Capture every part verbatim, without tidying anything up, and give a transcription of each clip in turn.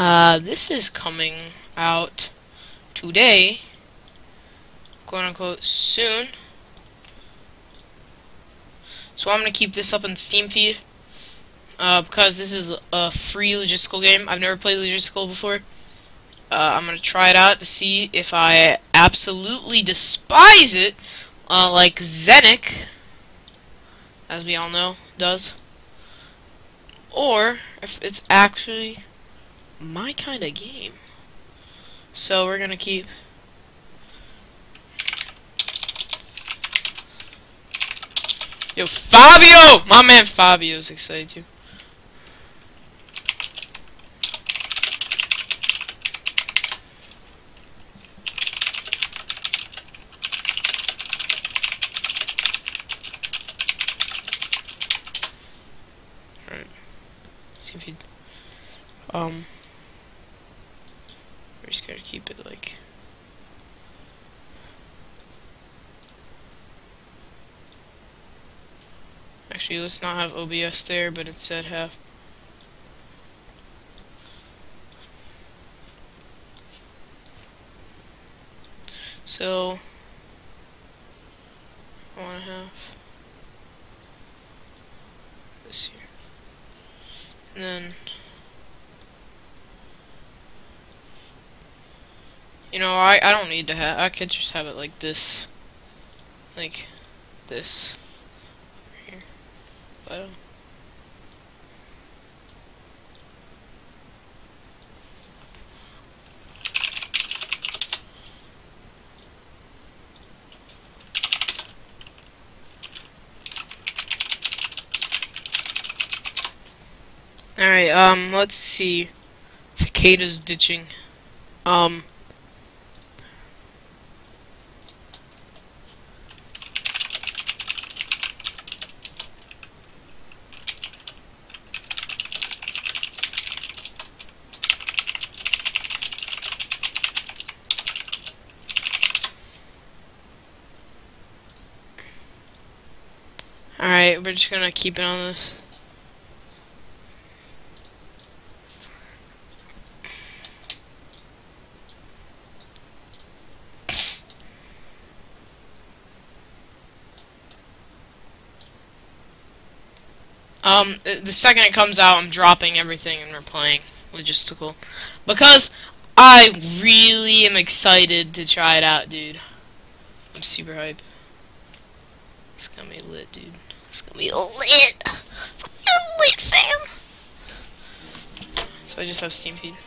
Uh, this is coming out today, quote unquote, soon. So I'm gonna keep this up in the Steam feed, uh, because this is a free logistical game. I've never played logistical before. Uh, I'm gonna try it out to see if I absolutely despise it, uh, like Zenic, as we all know, does, or if it's actually my kind of game. So we're gonna keep Yo, Fabio! My man Fabio's excited too. Alright. See if he um we're just gonna keep it like actually, let's not have O B S there, but instead have so I want to have this here, and then you know I I don't need to have I could just have it like this, like this. But, alright, um, let's see. Cicadas ditching. Um. Alright, we're just gonna keep it on this. Um, the second it comes out, I'm dropping everything and we're playing logistical. Because I really am excited to try it out, dude. I'm super hype. It's gonna be lit, dude. It's gonna be lit. It's gonna be lit, fam. So I just have Steam feed.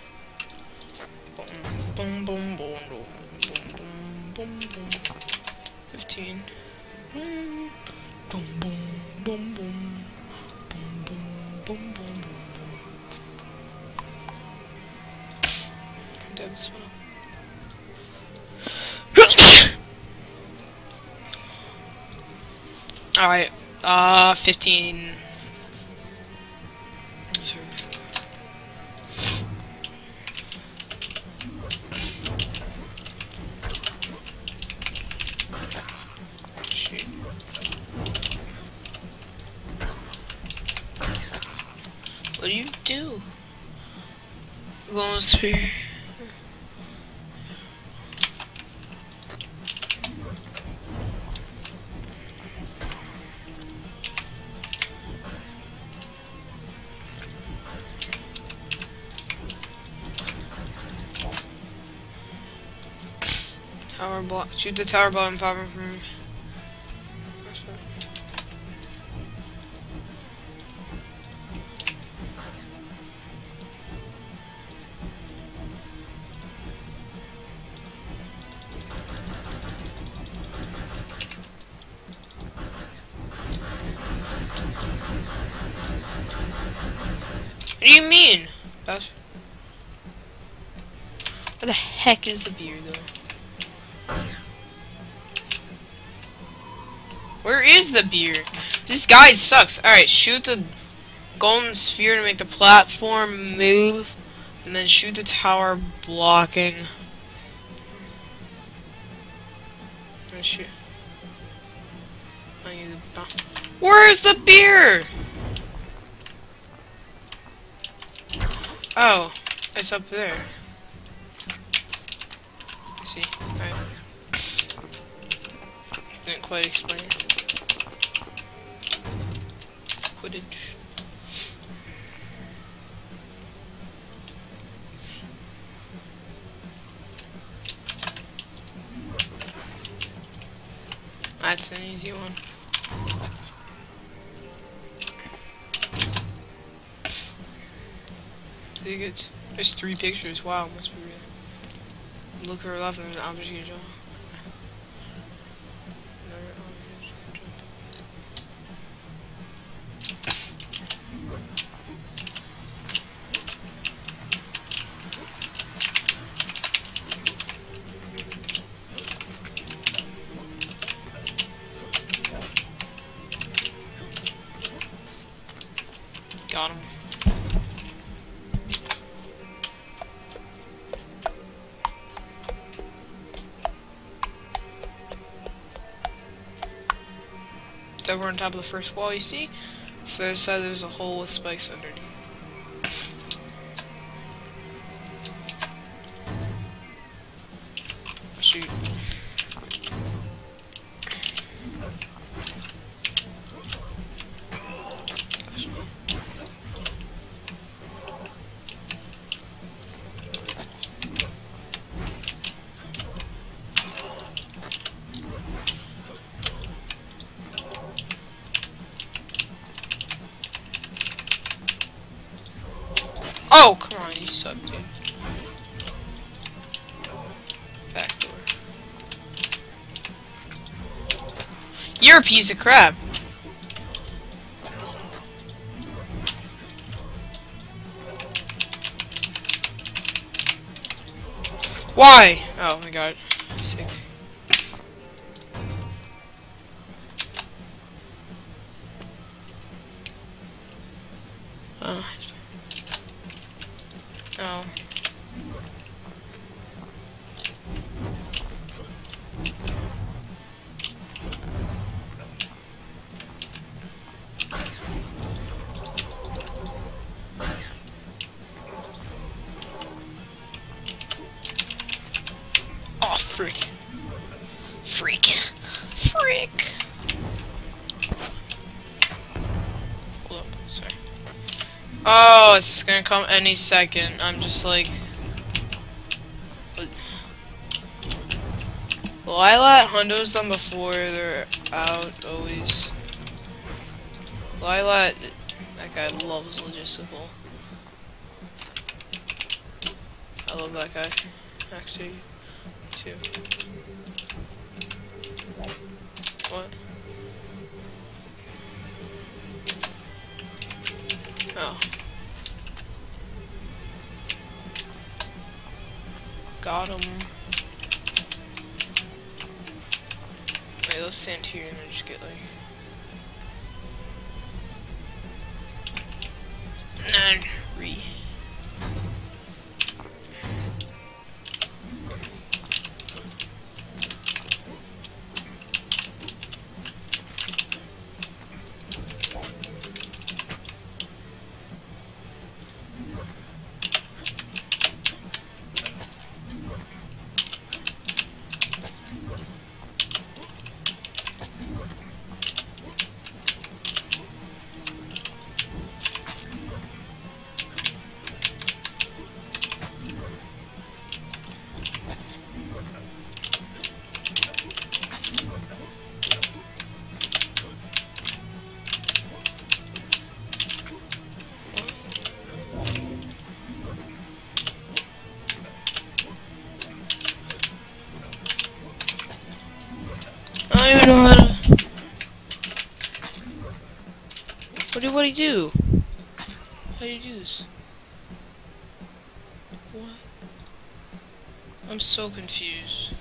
Boom, boom, boom, boom, boom, boom, boom, boom. Fifteen. Boom, boom, boom, boom, boom, boom, boom, boom. I'm dead as well. Alright, uh, fifteen. Shoot. What do you do? Golden sphere. Tower block. Shoot the tower bottom fiber from. What do you mean? That's... Where the heck is the beer, though? Where is the beer? This guide sucks. Alright, shoot the golden sphere to make the platform move, and then shoot the tower blocking. And shoot. I need the bomb. Where's the beer? Oh. It's up there. See? I didn't quite explain it. Footage. That's an easy one. See, good. There's three pictures. Wow, must be real. Look her left and an object you draw. Got him. It's over on top of the first wall you see. For the other side there's a hole with spikes underneath. Shoot. Oh, come on, you suck, dude. Back door. You're a piece of crap. Why? Oh my god. Sick. Oh. Oh. Oh, freak. Freak. Freak. Hold up, sorry. Oh, it's gonna come any second. I'm just like... Well, I let hundos them before they're out, always. Lilat, that guy loves logistical. I love that guy, actually, too. What? Oh. Got him. Wait, let's stand here and then just get like... Nine, re. I don't even know how to... What do, what do you do? How do you do this? What? I'm so confused.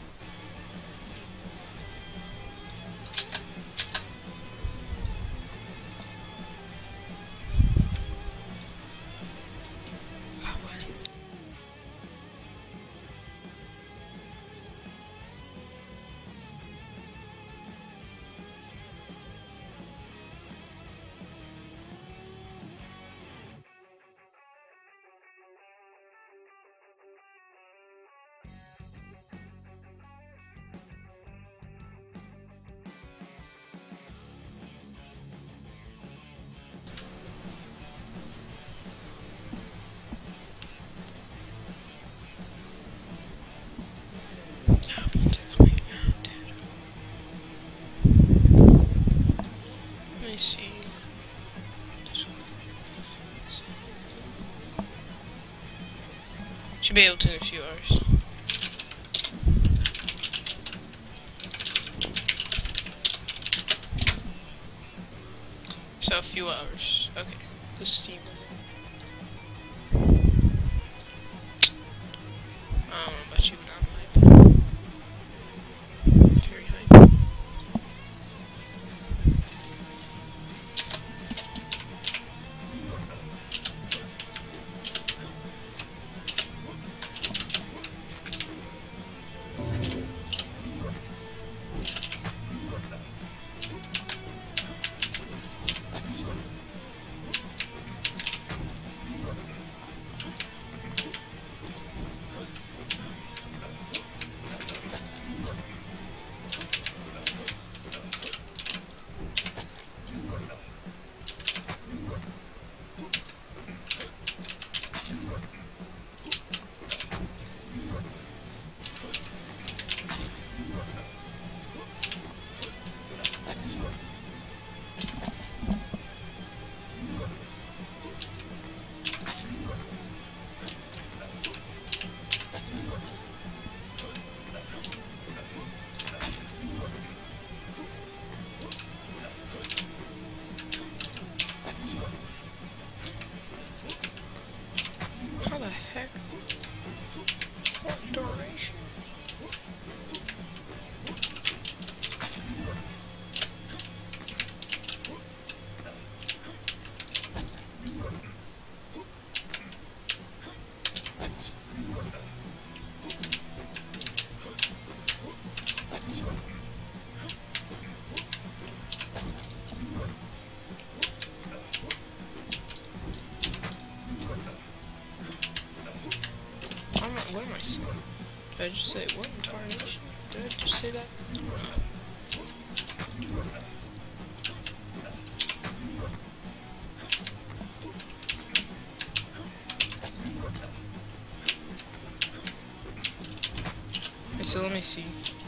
Should be able to in a few hours. So a few hours. Okay. The Steam. I don't know about you, but I'm hyped. Very hyped. How the heck? What duration? What am I saying? Did I just say what in tarnation? Did I just say that? Okay, so let me see.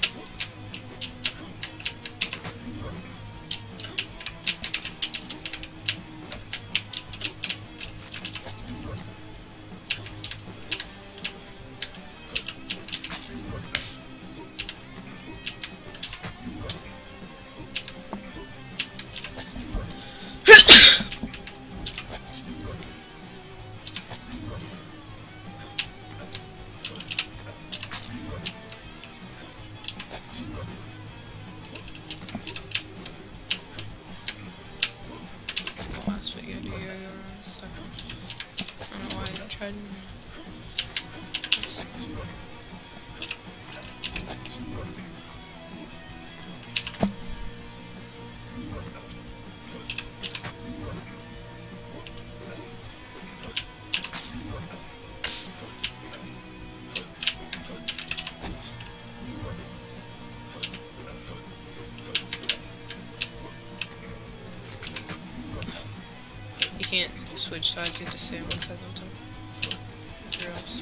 Last video, do you stuff? I don't know why I tried. You can't switch sides, you have to stay on one side all the time. Or else.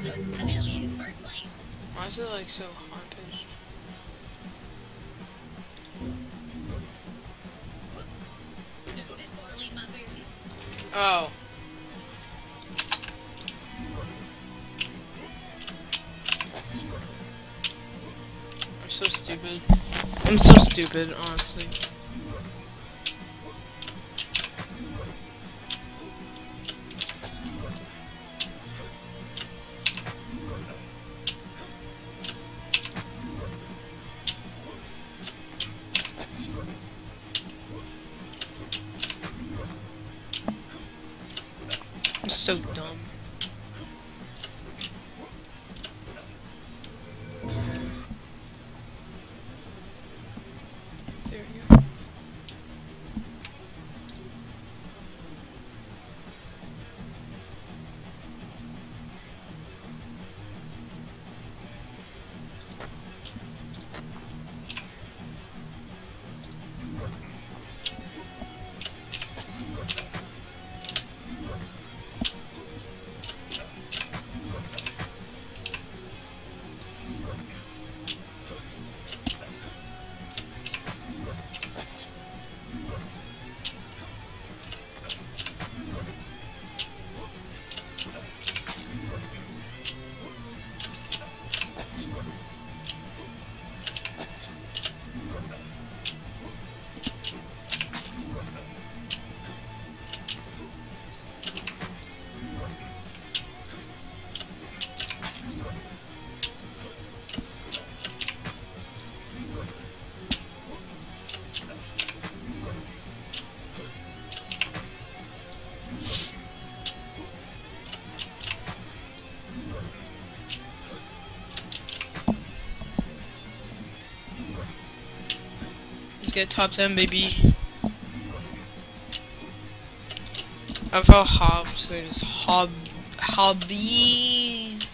Why is it like so high pitched? Oh. I'm so stupid. I'm so stupid, honestly. I'm so dumb. There you go. Let's get top ten, baby. I felt Hobbs. There's hob hobbies.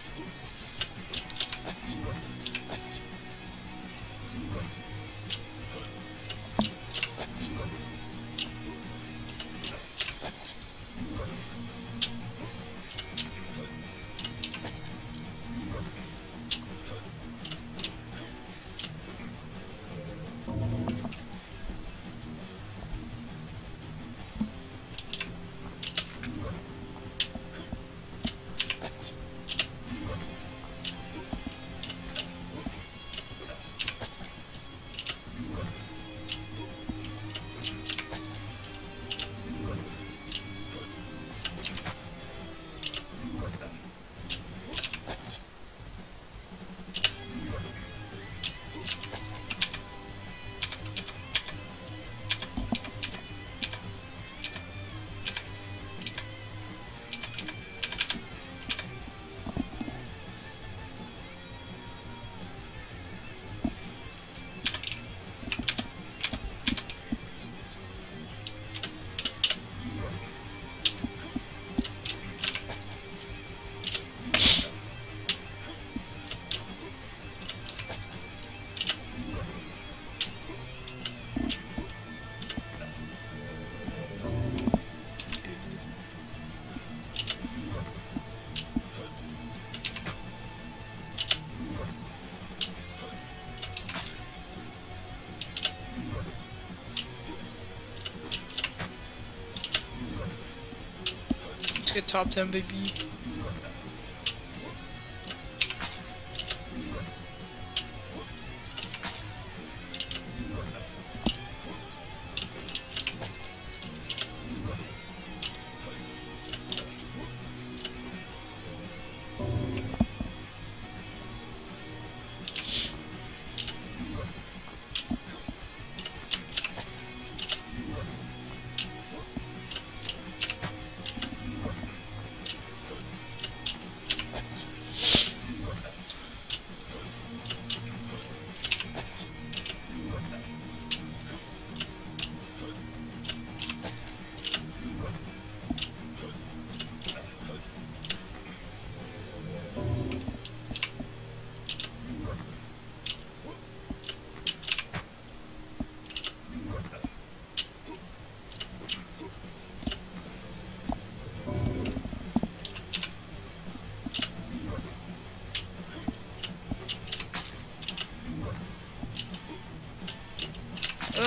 Let's get top ten, baby.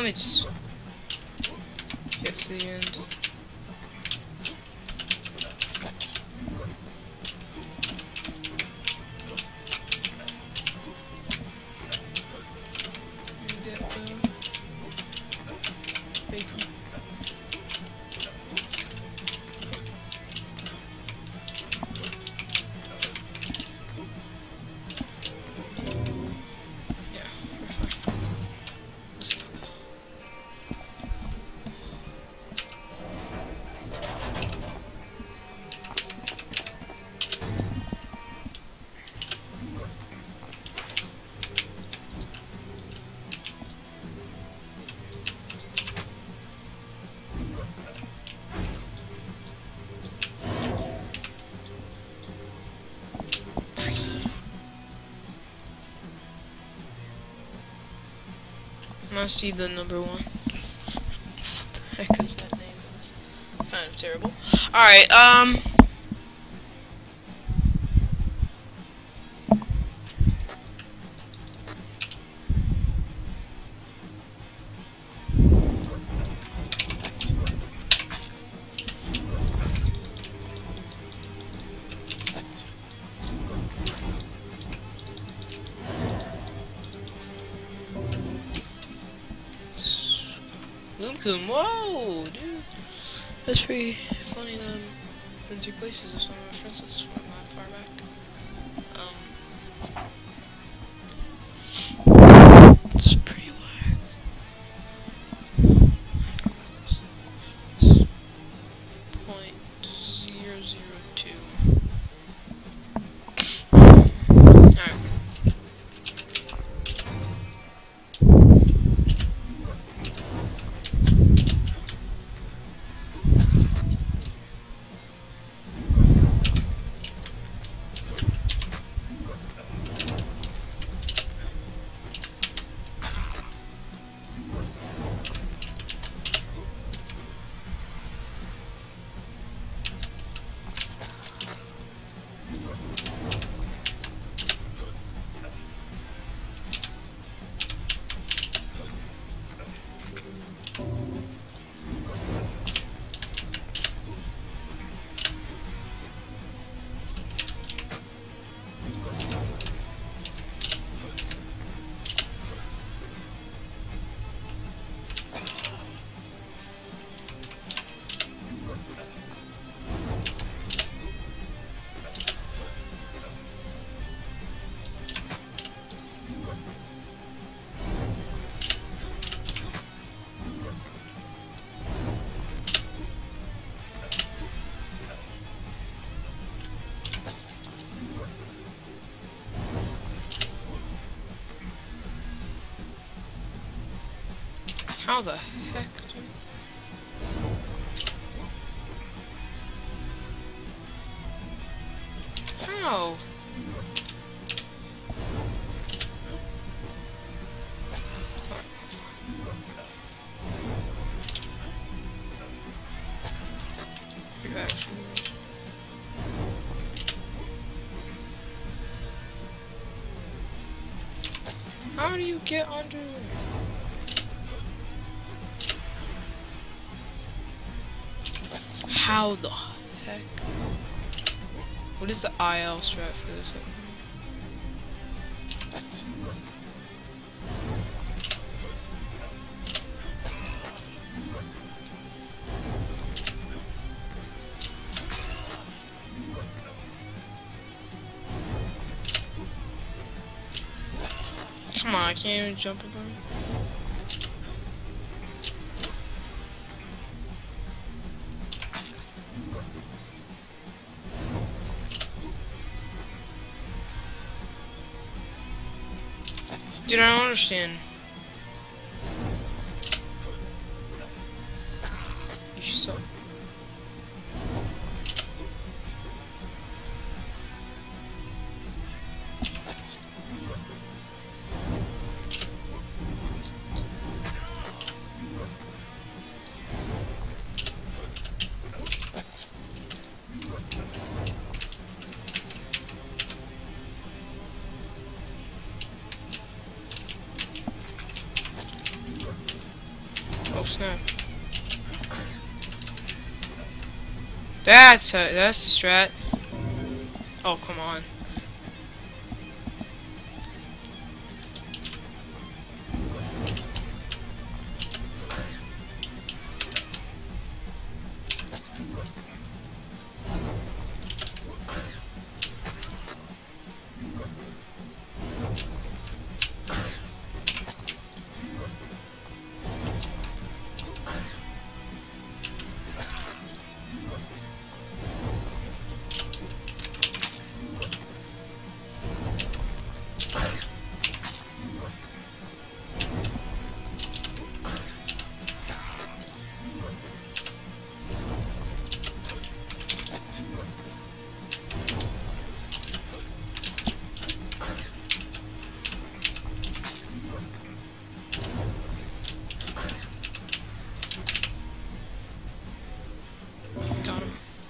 let me just get to the end. Get the bacon. Must see the number one. What the heck is that name? It's kind of terrible. Alright, um... Loomcoon, whoa, dude. That's pretty funny that I'm in three places with some of my friends since from that far back. Um, it's pretty whack. Point zero zero two. Alright. How the heck, dude? How? How do you get under? How the heck? What is the I L strat for this? Come on, I can't even jump above. Dude, I don't understand. You suck. That's a, that's the strat. Oh, come on. Got him.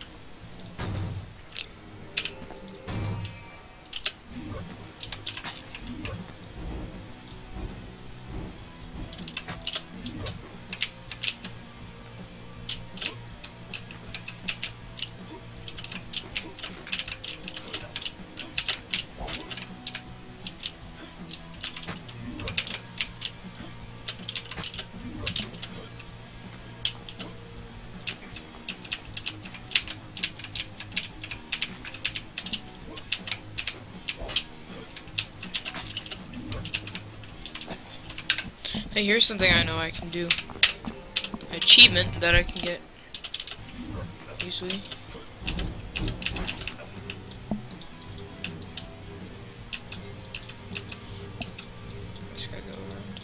Hey, here's something I know I can do. An achievement that I can get easily. Just gotta go around.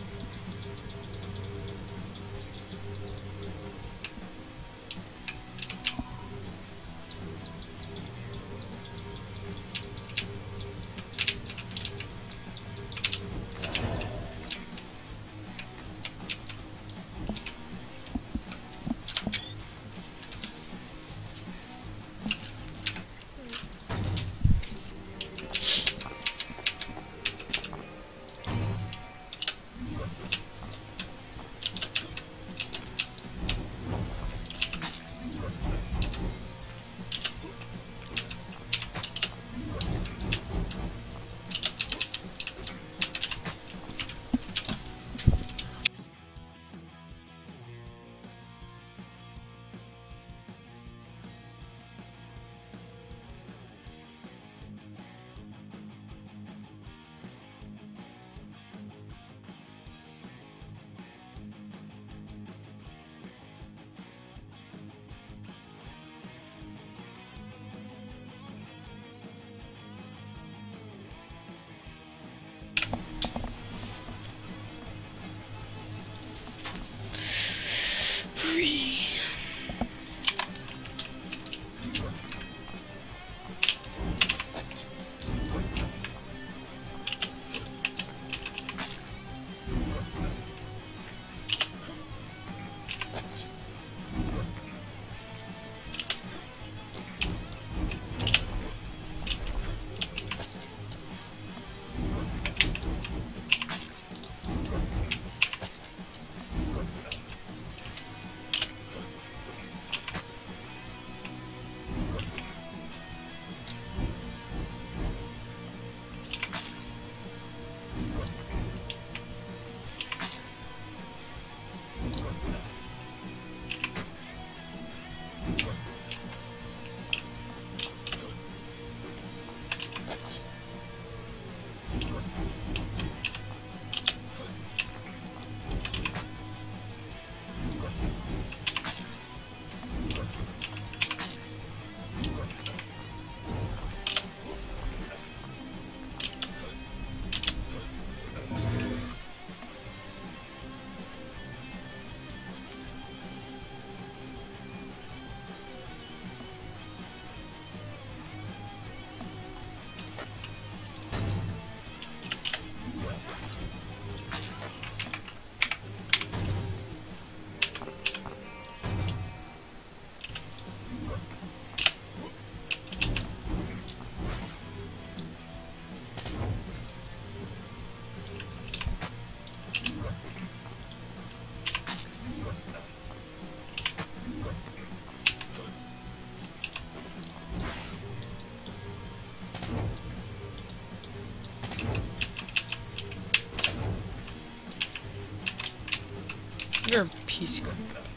You're a piece of...